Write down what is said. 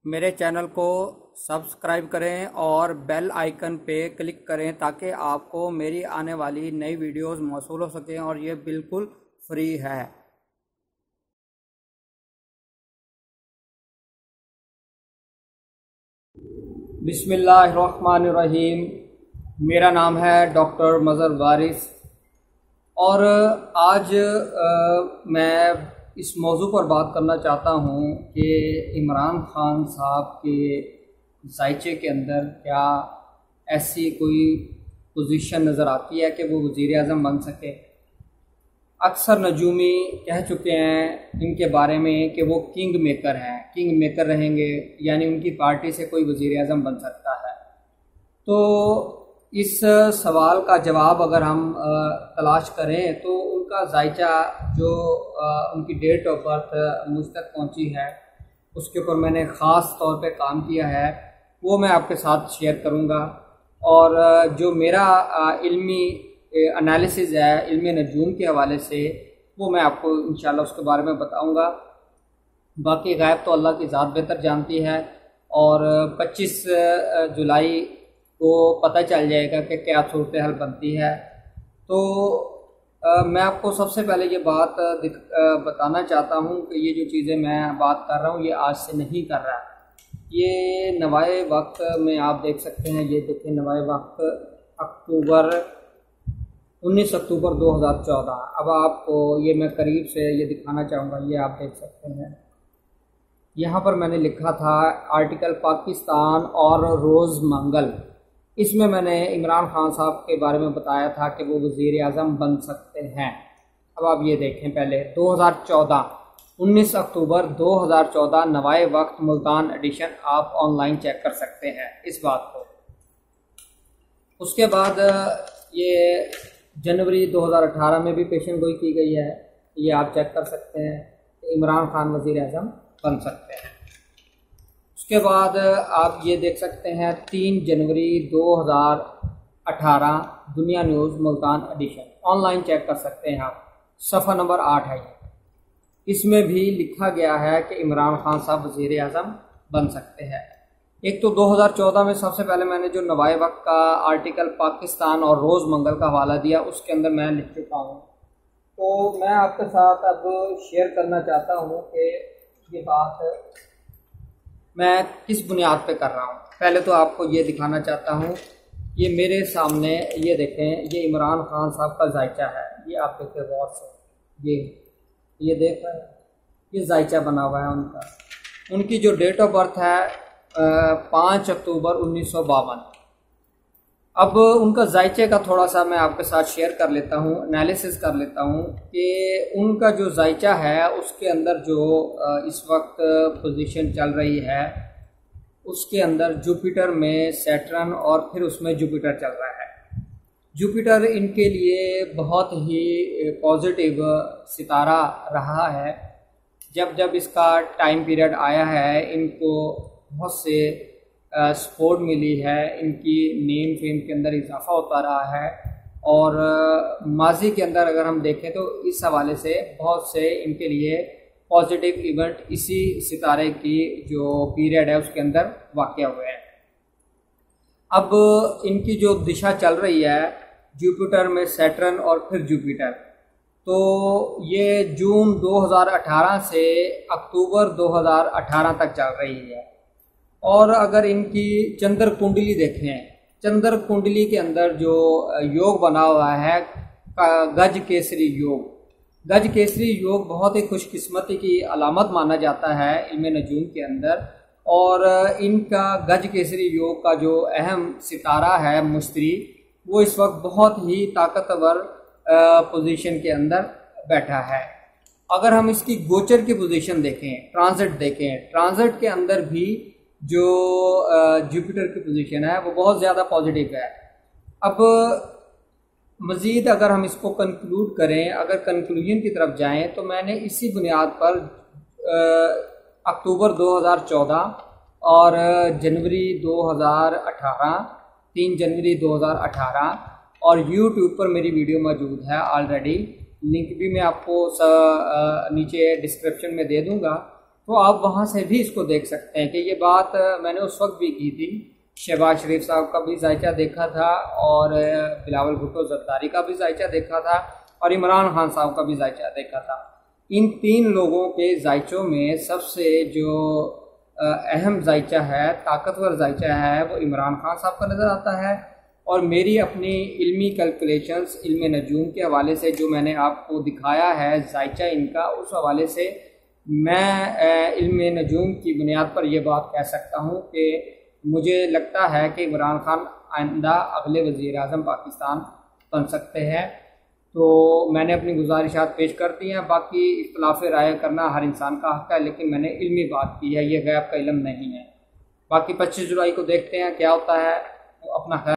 میرے چینل کو سبسکرائب کریں اور بیل آئیکن پہ کلک کریں تاکہ آپ کو میری آنے والی نئی ویڈیوز موصول ہو سکیں اور یہ بالکل فری ہے۔ بسم اللہ الرحمن الرحیم۔ میرا نام ہے ڈاکٹر مظہر وارث اور آج میں اس موضوع پر بات کرنا چاہتا ہوں کہ عمران خان صاحب کے ذائچے کے اندر کیا ایسی کوئی پوزیشن نظر آتی ہے کہ وہ وزیر اعظم بن سکے۔ اکثر نجومی کہہ چکے ہیں ان کے بارے میں کہ وہ کنگ میکر ہیں، کنگ میکر رہیں گے، یعنی ان کی پارٹی سے کوئی وزیر اعظم بن سکتا ہے۔ تو اس سوال کا جواب اگر ہم تلاش کریں تو ان کا ذائچہ جو ان کی ڈیٹ آف برتھ مجھ تک پہنچی ہے، اس کے اوپر میں نے خاص طور پہ کام کیا ہے، وہ میں آپ کے ساتھ شیئر کروں گا۔ اور جو میرا علمی انالیسز ہے علم نجوم کے حوالے سے، وہ میں آپ کو انشاءاللہ اس کے بارے میں بتاؤں گا۔ باقی غیب تو اللہ کی ذات بہتر جانتی ہے، اور 25 جولائی کو پتہ چل جائے گا کہ کیا صورتحال بنتی ہے۔ تو میں آپ کو سب سے پہلے یہ بات بتانا چاہتا ہوں کہ یہ جو چیزیں میں بات کر رہا ہوں یہ آج سے نہیں کر رہا۔ یہ نوائے وقت میں آپ دیکھ سکتے ہیں، یہ دیکھیں نوائے وقت 19 اکتوبر 2014۔ اب آپ کو یہ میں قریب سے یہ دکھانا چاہوں گا، یہ آپ دیکھ سکتے ہیں، یہاں پر میں نے لکھا تھا آرٹیکل پاکستان اور روز منگل۔ اس میں میں نے عمران خان صاحب کے بارے میں بتایا تھا کہ وہ وزیر اعظم بن سکتے ہیں۔ اب آپ یہ دیکھیں، پہلے 2014 19 اکتوبر 2014 نوائے وقت ملتان ایڈیشن، آپ آن لائن چیک کر سکتے ہیں اس بات کو۔ اس کے بعد یہ جنوری 2018 میں بھی پیشن گوئی کی گئی ہے، یہ آپ چیک کر سکتے ہیں کہ عمران خان وزیر اعظم بن سکتے ہیں۔ اس کے بعد آپ یہ دیکھ سکتے ہیں 3 جنوری 2018 Dunya news Multan edition, online check کر سکتے ہیں آپ، صفحہ نمبر 8 ہے یہ۔ اس میں بھی لکھا گیا ہے کہ عمران خان صاحب وزیر اعظم بن سکتے ہیں۔ ایک تو 2014 میں سب سے پہلے میں نے جو نوائے وقت کا آرٹیکل پاکستان اور روز منگل کا حوالہ دیا، اس کے اندر میں لکھ چکا ہوں۔ تو میں آپ کے ساتھ اب شیئر کرنا چاہتا ہوں کہ یہ بات میں کس بنیاد پہ کر رہا ہوں۔ پہلے تو آپ کو یہ دکھانا چاہتا ہوں، یہ میرے سامنے یہ دیکھیں، یہ عمران خان صاحب کا ذائچہ ہے، یہ آپ دیکھیں غور سے، یہ دیکھ رہے ہیں، یہ ذائچہ بنا ہوا ہے ان کا۔ ان کی جو ڈیٹ آف برتھ ہے 5 اکتوبر 1952۔ اب ان کا ذائچے کا تھوڑا سا میں آپ کے ساتھ شیئر کر لیتا ہوں، انالیسز کر لیتا ہوں کہ ان کا جو ذائچہ ہے اس کے اندر جو اس وقت پوزیشن چل رہی ہے، اس کے اندر جوپیٹر میں سیٹرن اور پھر اس میں جوپیٹر چل رہا ہے۔ جوپیٹر ان کے لیے بہت ہی پازیٹیو ستارہ رہا ہے۔ جب اس کا ٹائم پیریڈ آیا ہے، ان کو بہت سے سپورٹ ملی ہے، ان کی نیم فیم کے اندر اضافہ ہوتا رہا ہے، اور ماضی کے اندر اگر ہم دیکھیں تو اس حوالے سے بہت سے ان کے لیے پازیٹیو ایونٹ اسی ستارے کی جو پیریڈ ہے اس کے اندر واقع ہوئے ہیں۔ اب ان کی جو دشا چل رہی ہے جوپیٹر میں سیٹرن اور پھر جوپیٹر، تو یہ جون 2018 سے اکتوبر 2018 تک چل رہی ہے۔ اور اگر ان کی چندر کنڈلی دیکھیں، چندر کنڈلی کے اندر جو یوگ بنا ہوا ہے گج کیسری یوگ، گج کیسری یوگ بہت ہی خوش قسمتی کی علامت مانا جاتا ہے علم نجوم کے اندر، اور ان کا گج کیسری یوگ کا جو اہم ستارہ ہے مشتری، وہ اس وقت بہت ہی طاقتور پوزیشن کے اندر بیٹھا ہے۔ اگر ہم اس کی گوچر کی پوزیشن دیکھیں، ٹرانزٹ دیکھیں، ٹرانزٹ کے اندر بھی جو جوپیٹر کی پوزیشن ہے وہ بہت زیادہ پازیٹیو ہے۔ اب مزید اگر ہم اس کو کنکلوڈ کریں، اگر کنکلوژن کی طرف جائیں، تو میں نے اسی بنیاد پر اکتوبر 2014 اور جنوری 2018 3 جنوری 2018 اور یوٹیوب پر میری ویڈیو موجود ہے آلریڈی، لنک بھی میں آپ کو نیچے ڈسکرپشن میں دے دوں گا۔ تو آپ وہاں سے بھی اس کو دیکھ سکتے ہیں کہ یہ بات میں نے اس وقت بھی کی تھی۔ شہباز شریف صاحب کا بھی ذائچہ دیکھا تھا اور بلاول بھٹو زرداری کا بھی ذائچہ دیکھا تھا اور عمران خان صاحب کا بھی ذائچہ دیکھا تھا۔ ان تین لوگوں کے ذائچوں میں سب سے جو اہم ذائچہ ہے، طاقتور ذائچہ ہے، وہ عمران خان صاحب کا نظر آتا ہے۔ اور میری اپنی علمی کیلکولیشنز علم نجوم کے حوالے سے جو میں نے آپ کو دکھایا ہے ذائچہ ان کا، اس حوالے سے میں علم نجوم کی بنیاد پر یہ بات کہہ سکتا ہوں کہ مجھے لگتا ہے کہ عمران خان آئندہ اگلے وزیر اعظم پاکستان بن سکتے ہیں۔ تو میں نے اپنی گزارشات پیش کر دی ہیں، باقی اختلاف رائے کرنا ہر انسان کا حق ہے، لیکن میں نے علمی بات کی ہے، یہ غیب کا علم نہیں ہے۔ باقی 25 جولائی کو دیکھتے ہیں کیا ہوتا ہے۔ اپنا خیال